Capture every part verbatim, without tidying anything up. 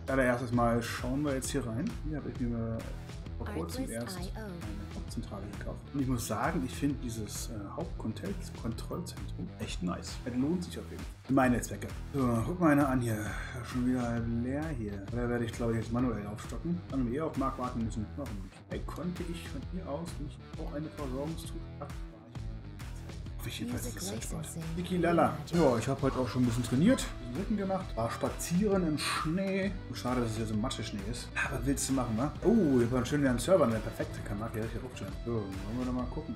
allererstes Mal schauen wir jetzt hier rein. Hier habe ich mir vor kurzem erst eine Hauptzentrale gekauft. Und ich muss sagen, ich finde dieses äh, Hauptkontrollzentrum echt nice. Es lohnt sich auf jeden Fall. Für meine Zwecke. So, guck mal einer an hier. Schon wieder halb leer hier. Da werde ich, glaube ich, jetzt manuell aufstocken. Dann wir eh auf Mark warten müssen. Warum nicht? Hey, konnte ich von hier aus nicht auch eine Versorgungstruhe abfahren? Hoffe ich jedenfalls, dass es Spaß. Niki Lala. Ja, ich habe heute auch schon ein bisschen trainiert, ein bisschen Rücken gemacht, war spazieren im Schnee. Schade, dass es hier so Mathe-Schnee ist. Aber willst du machen, wa? Oh, hier war ein schöner Server, der perfekte kann man ja hier auch schön. So, wollen wir noch mal gucken.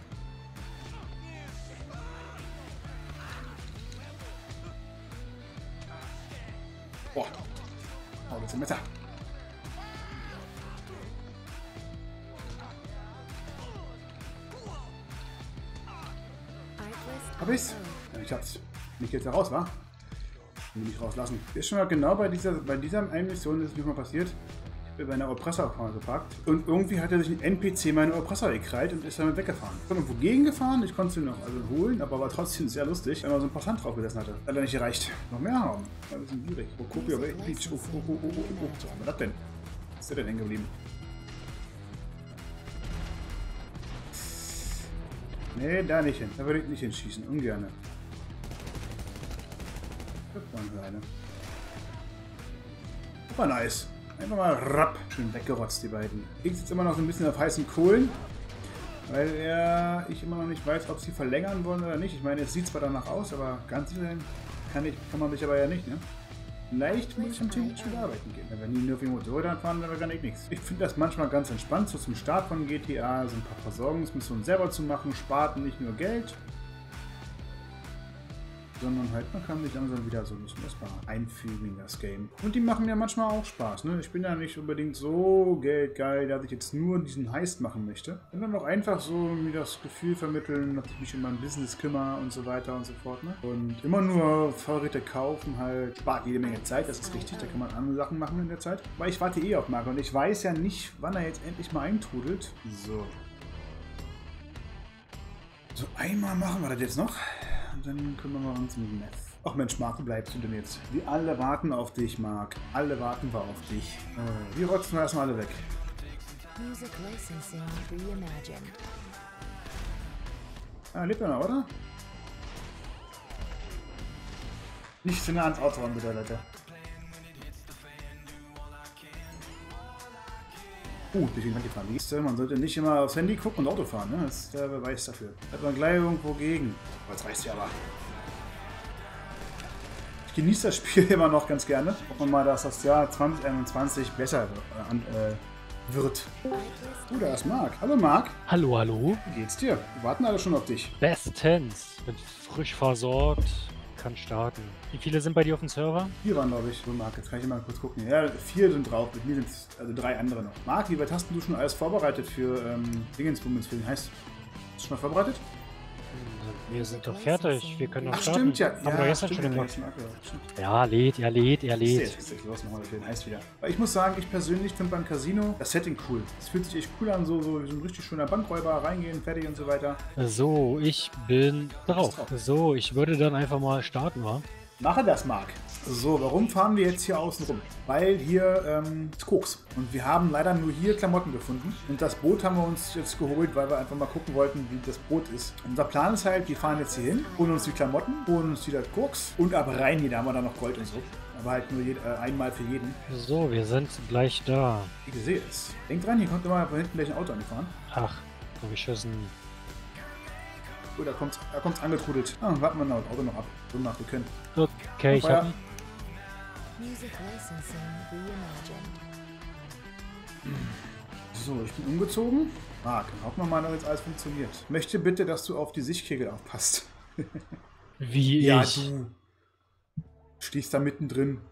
Boah. Oh, das ist ein Messer. Hab ich's? Ja, ich hab's. Nicht jetzt raus, wa? Will ich rauslassen. Ist schon mal genau bei dieser, bei dieser einen Mission ist es nicht mal passiert. Ich bin bei einer Oppressor geparkt und irgendwie hat er sich ein N P C meine Oppressor gekrallt und ist damit weggefahren. Ich bin irgendwo gegengefahren, ich konnte sie noch also holen, aber war trotzdem sehr lustig, wenn man so ein Passant drauf gesessen hatte. Hat er nicht gereicht. Noch mehr haben. Ja, ein bisschen schwierig. Oh, Copy of Beach. Oh, oh, oh, oh, oh, oh. Was war das denn? Was ist der denn hängen geblieben? Nee, da nicht hin. Da würde ich nicht hinschießen. Ungerne. Das waren eine. Super nice. Einfach mal rapp. Schön weggerotzt, die beiden. Ich sitze immer noch so ein bisschen auf heißen Kohlen. Weil er, ich immer noch nicht weiß, ob sie verlängern wollen oder nicht. Ich meine, es sieht zwar danach aus, aber ganz sicher kann, ich, kann man sich aber ja nicht, ne? Vielleicht muss ich am Team schon arbeiten gehen. Wenn die nur auf die Motorrädern fahren, dann kann ich nichts. Ich finde das manchmal ganz entspannt, so zum Start von G T A, so ein paar Versorgungsmissionen selber zu machen, spart nicht nur Geld, sondern halt, man kann sich langsam wieder so ein bisschen erstmal einfügen in das Game. Und die machen ja manchmal auch Spaß, ne? Ich bin ja nicht unbedingt so geldgeil, dass ich jetzt nur diesen Heist machen möchte, sondern auch einfach so mir das Gefühl vermitteln, dass ich mich um mein Business kümmere und so weiter und so fort, ne? Und immer nur Vorräte kaufen halt spart jede Menge Zeit, das ist richtig, da kann man andere Sachen machen in der Zeit. Weil ich warte eh auf Marco und ich weiß ja nicht, wann er jetzt endlich mal eintrudelt. So. So, einmal machen wir das jetzt noch. Und dann kümmern wir uns um Meth. Ach Mensch, Marc, wo bleibst du denn jetzt? Wir alle warten auf dich, Marc. Alle warten wir auf dich. Äh, wir rotzen wir erstmal alle weg. Ah, lebt er noch, oder? Nicht zu nah ans Auto ran, bitte, Leute. Uh, durch den Hand gefahren. Siehst du, man sollte nicht immer aufs Handy gucken und Auto fahren, ne? Das ist der Beweis dafür. Hat man gleich irgendwo gegen. Aber jetzt reicht ja aber. Ich genieße das Spiel immer noch ganz gerne. Hoffen wir mal, dass das Jahr zwanzig einundzwanzig besser äh, wird. Uh, da ist Marc. Hallo Marc. Hallo, hallo. Wie geht's dir? Wir warten alle schon auf dich. Bestens. Bin frisch versorgt. Kann starten. Wie viele sind bei dir auf dem Server? Vier waren, glaube ich. So, Marc, jetzt kann ich mal kurz gucken. Ja, vier sind drauf. Mit mir sind es also drei andere noch. Marc, wie weit hast du schon alles vorbereitet für ähm, Dingensbummens, für den Heißt? Bist du schon mal vorbereitet? Wir sind doch fertig. Wir können noch Ach, starten. stimmt ja. Haben ja, wir gestern stimmt, schon ja, gemacht. ja, Ja, lädt, er lädt, er lädt. Jetzt geht's los nochmal für den Heiß wieder. Weil ich muss sagen, ich persönlich finde beim Casino das Setting cool. Es fühlt sich echt cool an, so, so, so ein richtig schöner Bankräuber, reingehen, fertig und so weiter. So, ich bin drauf. drauf. So, ich würde dann einfach mal starten, wa? Mache das, Marc. So, warum fahren wir jetzt hier außen rum? Weil hier ähm, ist Koks. Und wir haben leider nur hier Klamotten gefunden. Und das Boot haben wir uns jetzt geholt, weil wir einfach mal gucken wollten, wie das Boot ist. Unser Plan ist halt, wir fahren jetzt hier hin, holen uns die Klamotten, holen uns wieder Koks und ab rein hier, da haben wir dann noch Gold und so. Aber halt nur jed äh, einmal für jeden. So, wir sind gleich da. Wie ihr seht es. Denkt dran, hier kommt immer von hinten gleich ein Auto angefahren. Ach, so geschossen. Oh, da kommt da kommt's angetrudelt. Ah, warten wir noch das Auto noch ab. So nach, wir können. Okay, ich hab ihn. So, ich bin umgezogen. Marc, hoffen wir mal, dass jetzt alles funktioniert. Ich möchte bitte, dass du auf die Sichtkegel aufpasst. Wie ja, ich. du stehst da mittendrin.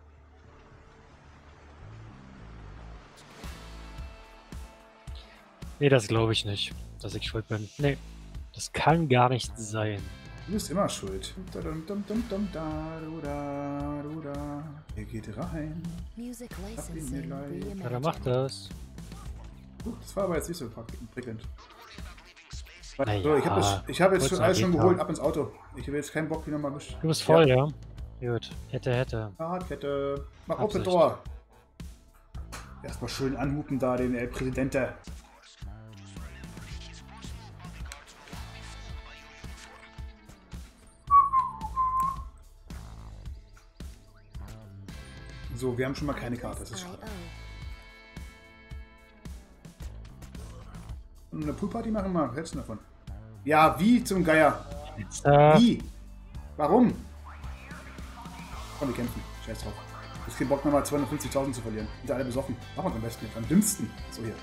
Nee, das glaube ich nicht, dass ich schuld bin. Nee, das kann gar nicht sein. Du bist immer schuld. Er geht rein. Hab ihn mir gleich. Ja, dann macht das. Uh, das war aber jetzt nicht so prickelnd. Naja, So, ich habe hab jetzt kurz schon alles schon nach geholt, ab ins Auto. Ich habe jetzt keinen Bock, hier nochmal. Du bist voll, ja? ja? Gut, hätte, hätte. Fahrradkette. Mach Absicht. Open Door. Erstmal schön anhupen da, den El Presidente. So, wir haben schon mal keine Karte, das ist schade. Und eine Poolparty machen wir, was hältst du davon? Ja, wie zum Geier? Wie? Warum? Komm, wir kämpfen. Scheiß drauf. Ich hab keinen Bock, nochmal zweihundertfünfzigtausend zu verlieren. Sind alle besoffen. Machen wir am besten jetzt. Am dümmsten. So, hier.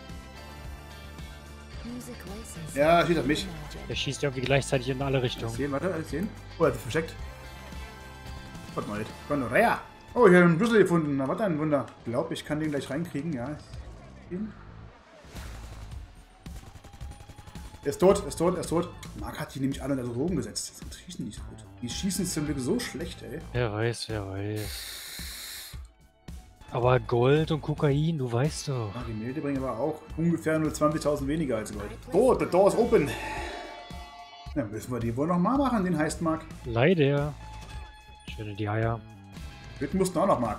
Ja, schießt auf mich. Der schießt irgendwie gleichzeitig in alle Richtungen. Alles sehen, warte, alles sehen. Oh, er hat sich versteckt. Warte mal, Gonorrhea. Oh, ich habe einen Schlüssel gefunden. Na, was ein Wunder. Ich glaube, ich kann den gleich reinkriegen, ja. Er ist tot, er ist tot, er ist tot. Mark hat die nämlich alle unter Drogen gesetzt. Das schießen nicht so gut. Die schießen zum Glück so schlecht, ey. Wer weiß, wer weiß. Aber Gold und Kokain, du weißt doch. Ja, die Gemälde bringen aber auch ungefähr nur zwanzigtausend weniger als Gold. Oh, the door is open. Ja, müssen wir die wohl noch mal machen, den heißt Mark. Leider. Schöne die Eier. Bitten mussten auch noch, Mark.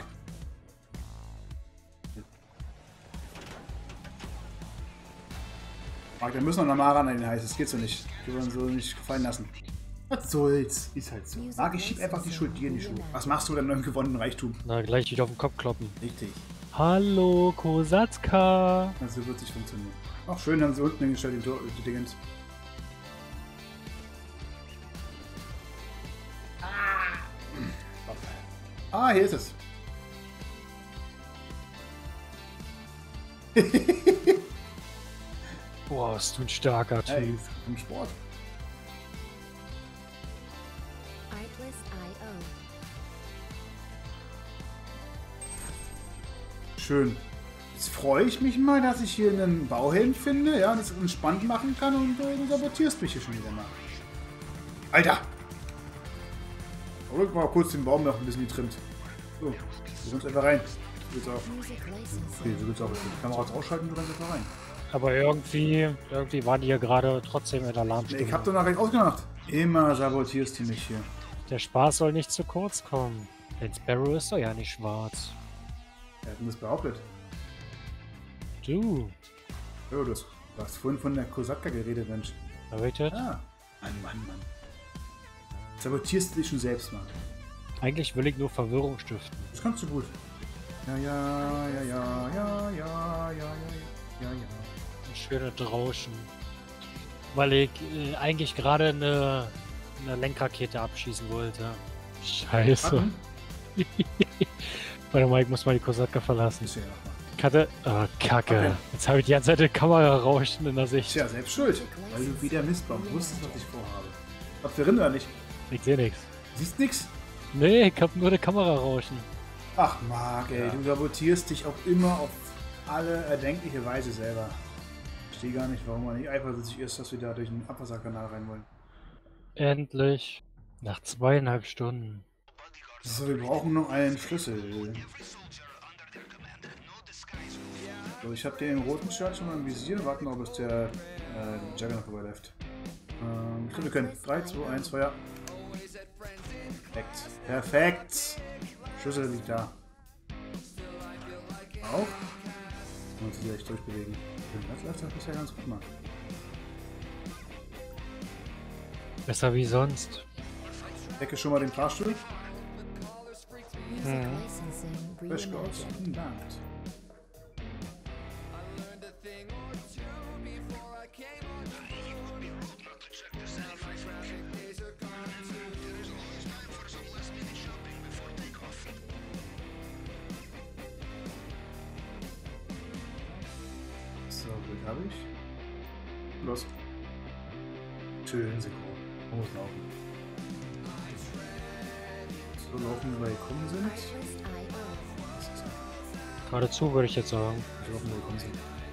Mark, wir müssen noch mal ran an den heißt. Das geht so nicht. Wir wollen so nicht gefallen lassen. Was soll's? Ist halt so. Mark, ich schieb einfach die Schuld dir in die Schuhe. Was machst du denn mit dem gewonnenen Reichtum? Na, gleich wieder auf den Kopf kloppen. Richtig. Hallo, Kosatzka. Also wird sich funktionieren. Ach, schön, haben sie unten hingestellt, die, die Dingens. Ah, hier ist es. Boah, bist du ein starker Typ. Hey, im Sport. Schön. Jetzt freue ich mich mal, dass ich hier einen Bauhelm finde, ja, und das entspannt machen kann und äh, du sabotierst mich hier schon wieder mal. Alter! Rück mal kurz den Baum noch ein bisschen getrimmt. So, wir sind uns einfach rein. So geht's auch. Okay, so geht's auch. Die Kamera ausschalten, du rennst einfach rein. Aber irgendwie, irgendwie waren die ja gerade trotzdem in der Alarmstimmung. Nee, ich hab doch nachher ausgemacht. Immer sabotierst du mich hier. Der Spaß soll nicht zu kurz kommen. Denn Sparrow ist doch ja nicht schwarz. Wer hat denn das behauptet? Du. Oh, du hast vorhin von der Kosatka geredet, Mensch. Errichtet? Ah, Mann, Mann, Mann. Sabotierst du dich schon selbst, Mann. Eigentlich will ich nur Verwirrung stiften. Das kannst du gut. Ja, ja, ja, ja, ja, ja, ja, ja, ja, ja. Ein schöner Drauschen. Weil ich äh, eigentlich gerade eine, eine Lenkrakete abschießen wollte. Scheiße. Warte mal, ich muss mal die Kosatka verlassen. Ist ja noch mal. Ich hatte... Oh, Kacke. Okay. Jetzt habe ich die ganze Zeit die Kamera rauschen in der Sicht. Tja, selbst schuld. Weil du wieder Mistbaum wusstest, was ich vorhabe. Habt ihr Rinder oder nicht? Ich sehe nichts. Siehst nix? Nee, ich hab nur eine Kamera rauschen. Ach, Marc, ey, ja. Du sabotierst dich auch immer auf alle erdenkliche Weise selber. Ich verstehe gar nicht, warum man nicht eifersüchtig ist, dass wir da durch den Abwasserkanal rein wollen. Endlich. Nach zweieinhalb Stunden. So, wir brauchen noch einen Schlüssel. So, ich habe den roten Shirt schon mal im Visier. Warten noch, bis der äh, Juggernaut vorbeiläuft. Ähm, ich glaube, wir können. drei, zwei, eins, Feuer. Perfekt. Perfekt. Schlüssel liegt da. Auch. Man muss sich echt durchbewegen. Das läuft ja bisher ganz gut, Mann. Besser wie sonst. Decke schon mal den Fahrstuhl. Mhm. Frisch aus. Vielen Dank. So, gut habe ich. Los. Schön synchron. Man muss laufen. So laufen, wie wir gekommen sind. Geradezu würde ich jetzt sagen. So laufen, wie wir gekommen sind.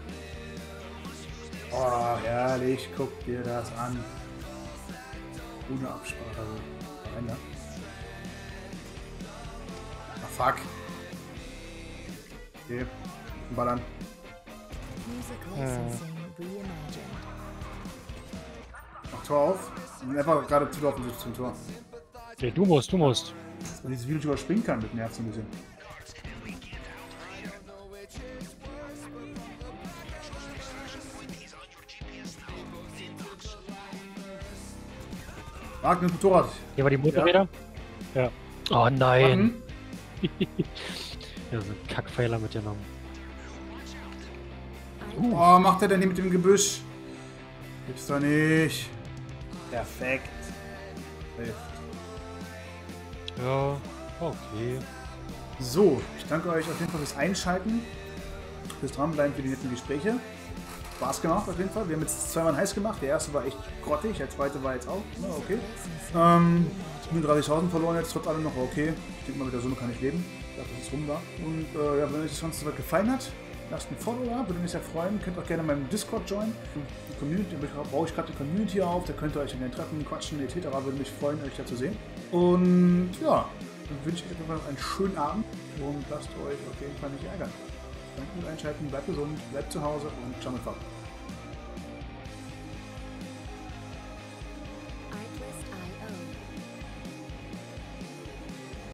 Oh, herrlich. Guck dir das an. Ohne Absprache. Rein, ne? Ah, fuck. Okay. Ballern. Hm. Mach Tor auf. Und einfach gerade zulaufen zum Tor. Okay, du musst, du musst. Dass man dieses Video überspringen kann mit Nerven so ein bisschen. Wagner Motorrad. Hier war die Motorräder? Ja. ja. Oh nein. Ja, so ein Kackpfeiler mitgenommen. Uh. Oh, macht er denn hier mit dem Gebüsch? Gibt's doch nicht. Perfekt. Ja, okay. So, ich danke euch auf jeden Fall fürs Einschalten, fürs Dranbleiben, für die netten Gespräche. Spaß gemacht auf jeden Fall. Wir haben jetzt zweimal heiß gemacht. Der erste war echt grottig, der zweite war jetzt auch. Na, okay. Ähm, dreißigtausend verloren jetzt, trotz allem noch okay. Ich denke mal, mit der Summe kann ich leben. Ich glaube, dass es rum war. Und äh, ja, wenn euch das Ganze soweit gefallen hat, lasst ein Follow da, würde mich sehr freuen. Könnt auch gerne meinem Discord joinen. Die Community, da baue ich gerade die Community auf, da könnt ihr euch dann treffen, quatschen, et cetera. Würde mich freuen, euch da zu sehen. Und ja, dann wünsche ich euch einfach noch einen schönen Abend und lasst euch auf jeden Fall nicht ärgern. Danke fürs Einschalten, bleibt gesund, bleibt zu Hause und ciao mit Fahrt.